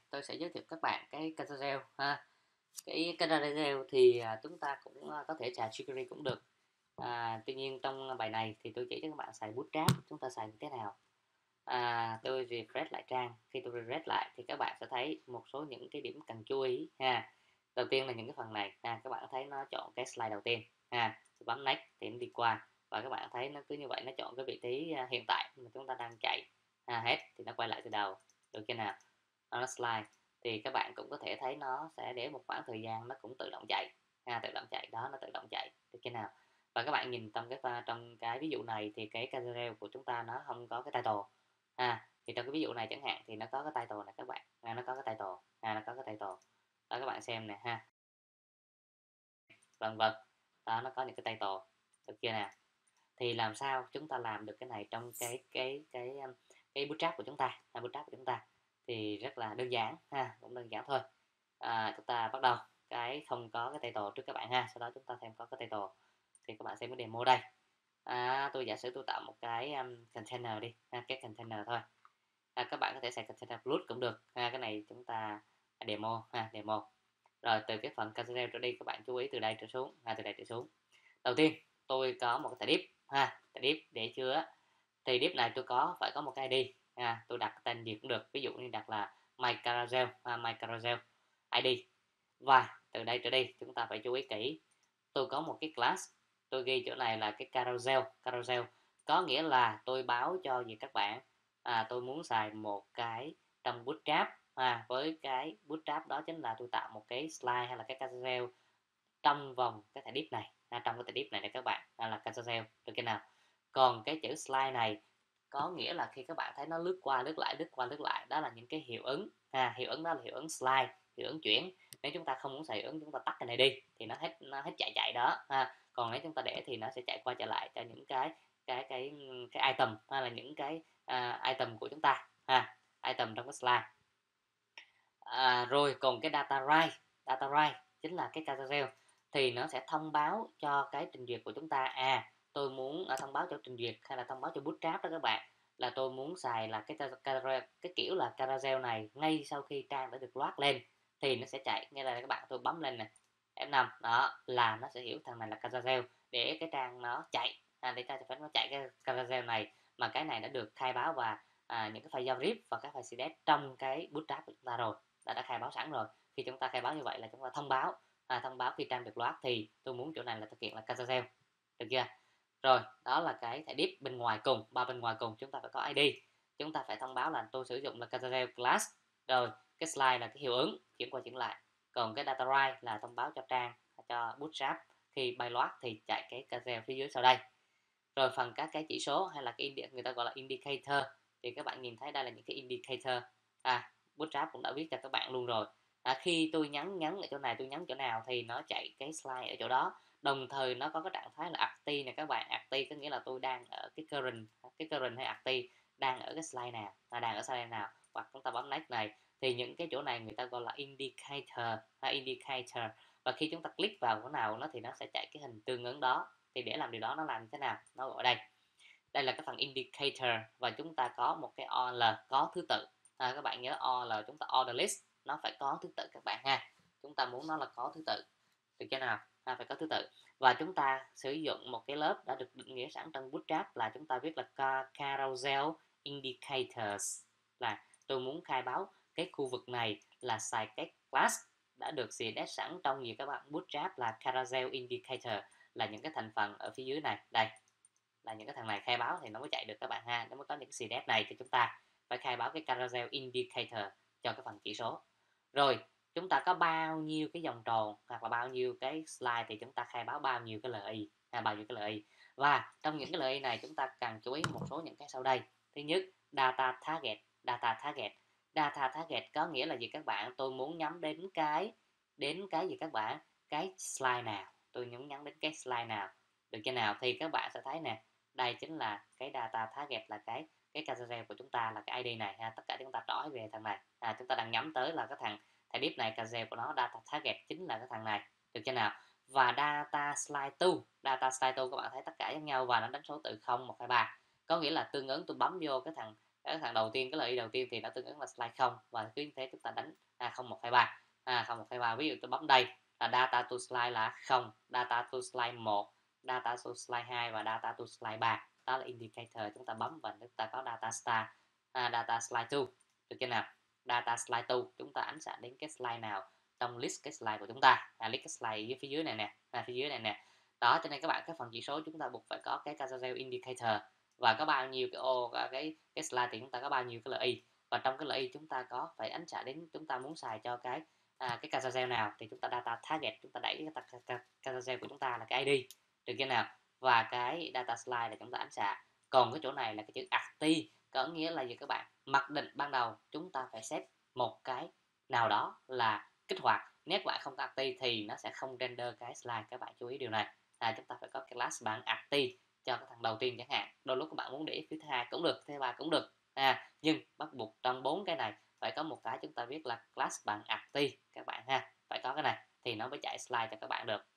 tôi sẽ giới thiệu các bạn cái Carousel ha. Cái Carousel thì chúng ta cũng có thể xài jQuery cũng được. Tuy nhiên trong bài này thì tôi chỉ cho các bạn xài Bootstrap, chúng ta xài như thế nào. Tôi refresh lại trang, khi tôi refresh lại thì các bạn sẽ thấy một số những cái điểm cần chú ý ha. Đầu tiên là những cái phần này các bạn thấy nó chọn cái slide đầu tiên tôi bấm next thì nó đi qua, và các bạn thấy nó cứ như vậy, nó chọn cái vị trí hiện tại mà chúng ta đang chạy hết thì nó quay lại từ đầu, được chưa nào. Nó slide thì các bạn cũng có thể thấy nó sẽ để một khoảng thời gian nó cũng tự động chạy tự động chạy đó, nó tự động chạy, được chưa nào. Và các bạn nhìn trong cái ví dụ này thì cái carousel của chúng ta nó không có cái title thì trong cái ví dụ này chẳng hạn thì nó có cái title này các bạn, nó có cái title nó có cái title đó, các bạn xem nè vân vân, đó nó có những cái title, được chưa nào. Thì làm sao chúng ta làm được cái này trong cái bootstrap của chúng ta, bootstrap của chúng ta thì rất là đơn giản cũng đơn giản thôi. Chúng ta bắt đầu cái không có cái title trước các bạn sau đó chúng ta thêm có cái title thì các bạn xem cái demo đây. Tôi giả sử tôi tạo một cái container đi cái container thôi. Các bạn có thể xài container plus cũng được cái này chúng ta demo demo. Rồi từ cái phần carousel trở đi các bạn chú ý từ đây trở xuống từ đây trở xuống. Đầu tiên tôi có một cái thẻ div thẻ div để chứa, thì div này tôi phải có một cái ID tôi đặt tên gì cũng được, ví dụ như đặt là my carousel ID. Và từ đây trở đi chúng ta phải chú ý kỹ, tôi có một cái class, tôi ghi chỗ này là cái carousel có nghĩa là tôi báo cho gì các bạn, tôi muốn xài một cái trong bootstrap với cái bootstrap đó chính là tôi tạo một cái slide hay là cái carousel trong vòng cái thẻ div này trong cái thẻ div này các bạn là carousel, được chưa nào. Còn cái chữ slide này có nghĩa là khi các bạn thấy nó lướt qua lướt lại lướt qua lướt lại, đó là những cái hiệu ứng hiệu ứng đó là hiệu ứng slide, hiệu ứng chuyển. Nếu chúng ta không muốn xài hiệu ứng chúng ta tắt cái này đi thì nó hết chạy đó còn nếu chúng ta để thì nó sẽ chạy qua chạy lại cho những cái item hay là những cái item của chúng ta item trong cái slide. Rồi còn cái data write chính là cái carousel, thì nó sẽ thông báo cho cái trình duyệt của chúng ta tôi muốn thông báo cho trình duyệt hay là thông báo cho bootstrap đó các bạn, là tôi muốn xài là cái kiểu là carousel này ngay sau khi trang đã được load lên thì nó sẽ chạy. Như là các bạn tôi bấm lên này F5 đó là nó sẽ hiểu thằng này là carousel để cái trang nó chạy để ta phải nó chạy cái carousel này, mà cái này đã được khai báo và những cái file JavaScript và các file CSS trong cái bootstrap của chúng ta rồi, đã khai báo sẵn rồi. Khi chúng ta khai báo như vậy là chúng ta thông báo khi trang được load thì tôi muốn chỗ này là thực hiện là carousel, được chưa. Rồi đó là cái thẻ div bên ngoài cùng, bên ngoài cùng chúng ta phải có ID, chúng ta phải thông báo là tôi sử dụng là carousel class. Rồi cái slide là cái hiệu ứng chuyển qua chuyển lại, còn cái data write là thông báo cho trang, cho bootstrap khi bay load thì chạy cái carousel phía dưới sau đây. Rồi phần các cái chỉ số hay là cái người ta gọi là indicator thì các bạn nhìn thấy đây là những cái indicator bootstrap cũng đã viết cho các bạn luôn rồi. Khi tôi nhấn ở chỗ này, tôi nhấn chỗ nào thì nó chạy cái slide ở chỗ đó, đồng thời nó có cái trạng thái là active này các bạn. Active có nghĩa là tôi đang ở cái current hay active đang ở cái slide nào, đang ở slide nào. Hoặc chúng ta bấm next này thì những cái chỗ này người ta gọi là indicator và khi chúng ta click vào cái nào nó thì nó sẽ chạy cái hình tương ứng đó. Thì để làm điều đó nó làm như thế nào, nó gọi đây là cái phần indicator, và chúng ta có một cái OL có thứ tự các bạn nhớ OL chúng ta order list nó phải có thứ tự các bạn chúng ta muốn nó là có thứ tự, được chưa nào phải có thứ tự. Và chúng ta sử dụng một cái lớp đã được định nghĩa sẵn trong bootstrap là chúng ta viết là carousel indicators, là tôi muốn khai báo cái khu vực này là xài cái class đã được CSS sẵn trong gì các bạn bootstrap là carousel indicator, là những cái thành phần ở phía dưới này, đây là những cái thằng này khai báo thì nó mới chạy được các bạn nó mới có những cái CSS này thì chúng ta phải khai báo cái carousel indicator cho cái phần chỉ số. Rồi chúng ta có bao nhiêu cái vòng tròn hoặc là bao nhiêu cái slide thì chúng ta khai báo bao nhiêu cái LI bao nhiêu cái LI. Và trong những cái LI này chúng ta cần chú ý một số những cái sau đây. Thứ nhất, data target có nghĩa là gì các bạn, tôi muốn nhắm đến cái gì các bạn, cái slide nào, tôi muốn nhắm đến cái slide nào, được chưa nào. Thì các bạn sẽ thấy nè, đây chính là cái data target, là cái carousel của chúng ta là cái ID này tất cả chúng ta nói về thằng này chúng ta đang nhắm tới là cái thằng thẻ div này, carousel của nó data target chính là cái thằng này, được chưa nào. Và data slide to các bạn thấy tất cả giống nhau và nó đánh số từ 0 1 2 3, có nghĩa là tương ứng tôi bấm vô cái thằng cái thằng đầu tiên, cái lợi ích đầu tiên thì nó tương ứng là slide 0, và cứ như thế chúng ta đánh 0 1 2 3, 0 1 2 3. Ví dụ tôi bấm đây là data to slide là 0, data to slide 1, data to slide 2 và data to slide 3. Đó là indicator, chúng ta bấm và chúng ta có data start, data slide 2, được chưa nào? Data slide 2 chúng ta ánh xạ đến cái slide nào trong list cái slide của chúng ta, list cái slide phía dưới này nè, phía dưới này nè. Đó, cho nên các bạn cái phần chỉ số chúng ta buộc phải có cái carousel indicator, và có bao nhiêu cái ô cái slide thì chúng ta có bao nhiêu cái lợi ích, và trong cái lợi ích chúng ta có phải ánh xạ đến, chúng ta muốn xài cho cái carousel nào thì chúng ta data target, chúng ta đẩy cái carousel của chúng ta là cái ID, được chưa nào? Và cái data slide là chúng ta ánh xạ. Còn cái chỗ này là cái chữ active, có nghĩa là gì các bạn? Mặc định ban đầu chúng ta phải set một cái nào đó là kích hoạt, nếu bạn không có active thì nó sẽ không render cái slide, các bạn chú ý điều này. Chúng ta phải có cái class bạn active cho cái thằng đầu tiên chẳng hạn, đôi lúc các bạn muốn để phía thứ hai cũng được, thứ ba cũng được, nhưng bắt buộc trong 4 cái này phải có một cái chúng ta viết là class bạn active các bạn ha, phải có cái này thì nó mới chạy slide cho các bạn được.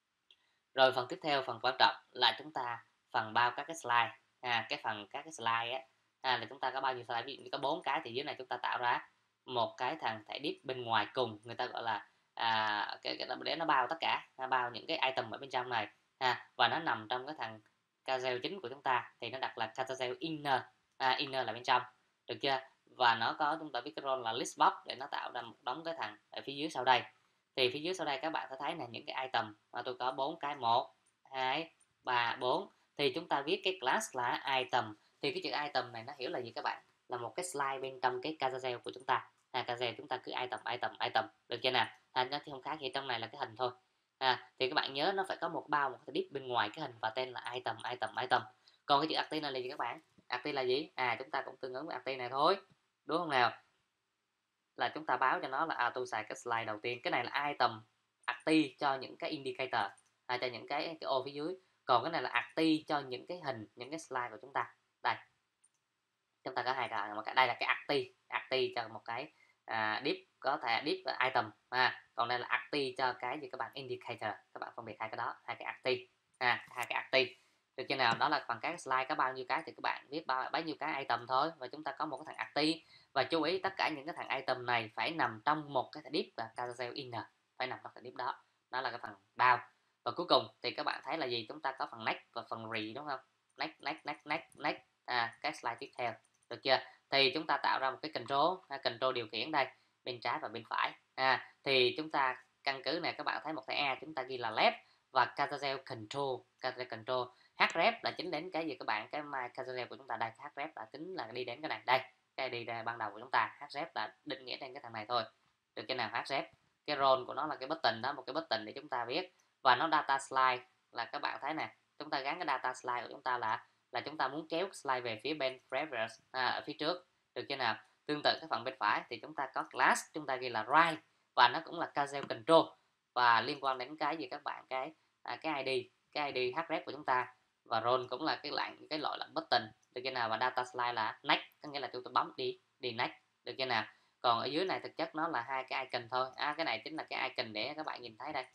Rồi phần tiếp theo, phần quan trọng là chúng ta phần bao các cái slide, cái phần các cái slide là chúng ta có bao nhiêu slide, ví dụ như có 4 cái thì dưới này chúng ta tạo ra một cái thằng thẻ div bên ngoài cùng, người ta gọi là cái để nó bao tất cả, bao những cái item ở bên trong này, và nó nằm trong cái thằng carousel chính của chúng ta thì nó đặt là carousel inner, inner là bên trong, được chưa? Và nó có, chúng ta viết cái role là list box để nó tạo ra một đống cái thằng ở phía dưới sau đây. Thì phía dưới sau đây các bạn có thấy là những cái item mà tôi có 4 cái, 1 2 3 4, thì chúng ta viết cái class là item. Thì cái chữ item này nó hiểu là gì các bạn? Là một cái slide bên trong cái carousel của chúng ta. Carousel chúng ta cứ item, được chưa nào? Nó không khác gì, trong này là cái hình thôi. Thì các bạn nhớ nó phải có một bao, một cái div bên ngoài cái hình và tên là item. Còn cái chữ active này là gì các bạn? Active là gì? Chúng ta cũng tương ứng với active này thôi, đúng không nào? Là chúng ta báo cho nó là tôi xài cái slide đầu tiên, cái này là item active cho những cái indicator, cho những cái ô phía dưới, còn cái này là active cho những cái hình, những cái slide của chúng ta. Đây chúng ta có hai cái, một cái đây là cái active cho một cái div, có thể div item, còn đây là active cho cái gì các bạn? Indicator. Các bạn phân biệt hai cái đó, hai cái active, hai cái active, được chưa nào? Đó là phần các slide có bao nhiêu cái thì các bạn viết bao nhiêu cái item thôi, và chúng ta có một cái thằng active. Và chú ý tất cả những cái thằng item này phải nằm trong một cái div và carousel inner, phải nằm trong cái div đó. Đó là cái phần bao. Và cuối cùng thì các bạn thấy là gì? Chúng ta có phần next và phần re, đúng không? Next, các slide tiếp theo, được chưa? Thì chúng ta tạo ra một cái control điều khiển đây, bên trái và bên phải. Thì chúng ta căn cứ này, các bạn thấy một cái A chúng ta ghi là left, và carousel control href là chính đến cái gì các bạn? Cái carousel của chúng ta đây, href là tính là đi đến cái này đây, cái đi đây ban đầu của chúng ta. Href là định nghĩa trên cái thằng này thôi, được cái nào? Href cái role của nó là cái button đó, một cái button để chúng ta viết, và nó data slide là các bạn thấy nè, chúng ta gắn cái data slide của chúng ta là chúng ta muốn kéo slide về phía bên previous, ở phía trước, được chưa nào? Tương tự cái phần bên phải thì chúng ta có class, chúng ta ghi là right, và nó cũng là carousel control, và liên quan đến cái gì các bạn? Cái ID href của chúng ta, và role cũng là cái loại là button, được chưa nào? Và data slide là next, có nghĩa là chúng ta bấm đi next, được chưa nào? Còn ở dưới này thực chất nó là hai cái icon thôi, cái này chính là cái icon để các bạn nhìn thấy đây.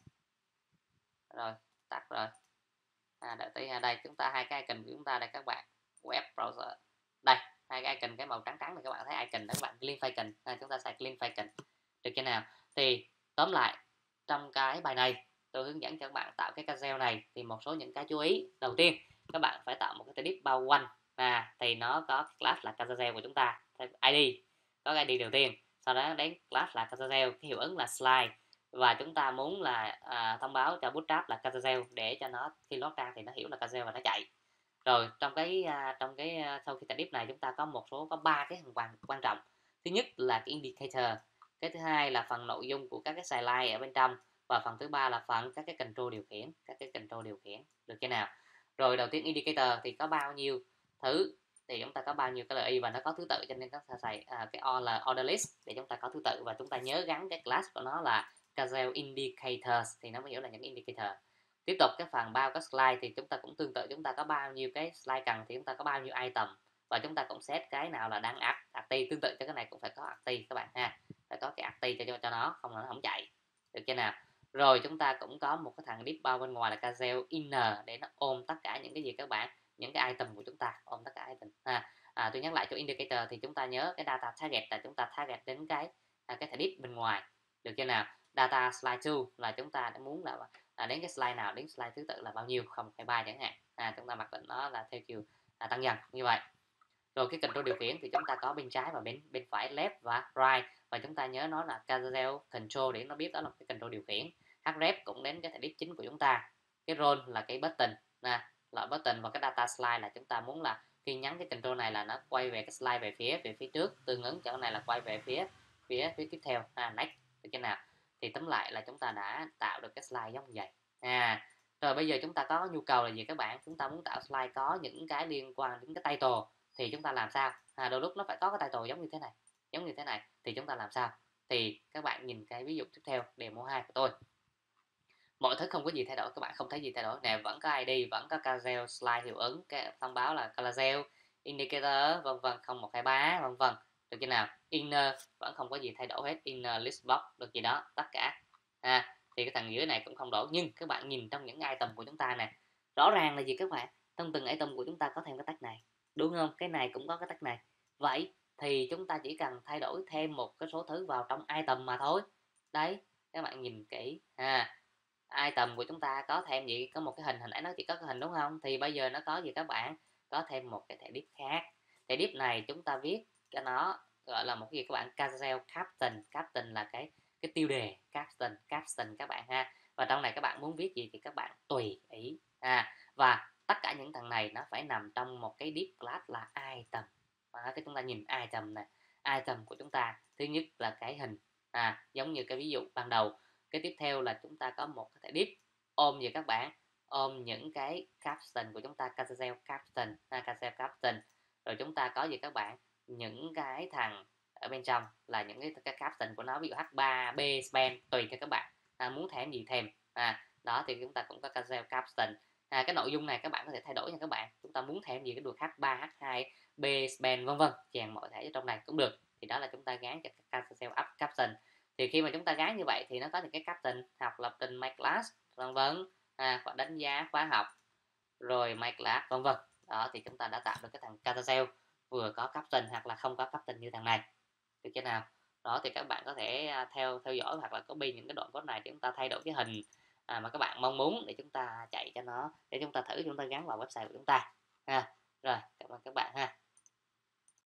Rồi tắt rồi, đợi tí, đây chúng ta hai cái icon của chúng ta đây các bạn, web browser đây, hai cái icon, cái màu trắng trắng này các bạn thấy icon đó các bạn, clean icon, chúng ta xài clean icon, được chưa nào? Thì tóm lại trong cái bài này tôi hướng dẫn cho các bạn tạo cái carousel này thì một số những cái chú ý. Đầu tiên các bạn phải tạo một cái div bao quanh, thì nó có class là carousel của chúng ta, ID có cái ID đầu tiên, sau đó đến class là carousel, cái hiệu ứng là slide, và chúng ta muốn là thông báo cho Bootstrap là carousel để cho nó khi load ra thì nó hiểu là carousel và nó chạy. Rồi trong cái sau khi tạo div này chúng ta có một số, có 3 cái phần quan trọng. Thứ nhất là cái indicator, cái thứ hai là phần nội dung của các cái slide ở bên trong, và phần thứ ba là phần các cái control điều khiển, được chưa nào? Rồi đầu tiên indicator thì có bao nhiêu thứ, thì chúng ta có bao nhiêu cái lợi và nó có thứ tự, cho nên chúng ta xài cái là order list để chúng ta có thứ tự, và chúng ta nhớ gắn cái class của nó là carousel indicators thì nó mới hiểu là những indicator. Tiếp tục cái phần bao các slide thì chúng ta cũng tương tự, chúng ta có bao nhiêu cái slide cần thì chúng ta có bao nhiêu item, và chúng ta cũng set cái nào là đang active, tương tự cho cái này cũng phải có active các bạn ha, phải có cái active cho nó, không là nó không chạy, được chưa nào? Rồi chúng ta cũng có một cái thằng div bao bên ngoài là carousel inner để nó ôm tất cả những cái gì các bạn, những cái item của chúng ta, ôm tất cả item tôi nhắc lại chỗ indicator thì chúng ta nhớ cái data target là chúng ta target đến cái thẻ div bên ngoài, được chưa nào? Data slide to là chúng ta đã muốn là đến cái slide nào, đến slide thứ tự là bao nhiêu, 0,3 chẳng hạn, chúng ta mặc định nó là theo chiều tăng dần như vậy. Rồi cái control điều khiển thì chúng ta có bên trái và bên phải, left và right, và chúng ta nhớ nó là carousel control để nó biết đó là cái control điều khiển. Href cũng đến cái thẻ div chính của chúng ta. Cái role là cái button là button, và cái data slide là chúng ta muốn là khi nhấn cái control này là nó quay về cái slide về phía trước, tương ứng chỗ này là quay về phía tiếp theo, next, được chưa nào? Thì tóm lại là chúng ta đã tạo được cái slide giống vậy. Rồi bây giờ chúng ta có nhu cầu là gì các bạn? Chúng ta muốn tạo slide có những cái liên quan đến cái title thì chúng ta làm sao? Đôi lúc nó phải có cái title giống như thế này thì chúng ta làm sao? Thì các bạn nhìn cái ví dụ tiếp theo, demo 2 của tôi. Mọi thứ không có gì thay đổi, các bạn không thấy gì thay đổi nè, vẫn có ID, vẫn có carousel slide hiệu ứng, cái thông báo là carousel indicator vân vân, 0123 vân vân, được chưa nào? Inner vẫn không có gì thay đổi hết, inner list box được gì đó tất cả. Thì cái thằng dưới này cũng không đổi, nhưng các bạn nhìn trong những item của chúng ta nè, rõ ràng là gì các bạn? Trong từng item của chúng ta có thêm cái tag này, đúng không? Cái này cũng có cái tag này. Vậy thì chúng ta chỉ cần thay đổi thêm một cái số thứ vào trong item mà thôi. Đấy, các bạn nhìn kỹ item của chúng ta có thêm gì, có một cái hình, hồi nãy nó chỉ có cái hình đúng không? Thì bây giờ nó có gì các bạn? Có thêm một cái thẻ div khác. Thẻ div này chúng ta viết cho nó gọi là một cái gì các bạn? Carousel caption là cái tiêu đề caption các bạn ha. Và trong này các bạn muốn viết gì thì các bạn tùy ý. Và tất cả những thằng này nó phải nằm trong một cái div class là item. Cái chúng ta nhìn item này, item của chúng ta thứ nhất là cái hình, giống như cái ví dụ ban đầu. Cái tiếp theo là chúng ta có một cái thẻ div ôm gì các bạn? Ôm những cái caption của chúng ta, carousel caption. Rồi chúng ta có gì các bạn? Những cái thằng ở bên trong là những cái caption của nó, ví dụ H3, B, span, tùy cho các bạn muốn thêm gì thêm. Đó thì chúng ta cũng có carousel caption. Cái nội dung này các bạn có thể thay đổi nha các bạn. Chúng ta muốn thêm gì cái được H3, H2, B, span vân vân, chèn mọi thể ở trong này cũng được. Thì đó là chúng ta gán cho carousel up caption. Thì khi mà chúng ta gán như vậy thì nó có những cái caption, học lập trình my class vân vân, và đánh giá khóa học, rồi my class vân vân. Đó thì chúng ta đã tạo được cái thằng carousel vừa có caption hoặc là không có caption như thằng này, được chưa nào? Đó thì các bạn có thể theo dõi hoặc là copy những cái đoạn code này để chúng ta thay đổi cái hình mà các bạn mong muốn, để chúng ta chạy cho nó, để chúng ta thử, chúng ta gắn vào website của chúng ta. Rồi cảm ơn các bạn ha.